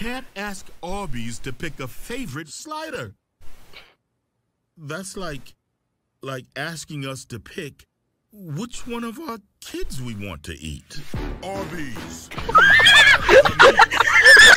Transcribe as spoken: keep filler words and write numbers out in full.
can't ask Arby's to pick a favorite slider. That's like, like asking us to pick which one of our kids we want to eat. Arby's.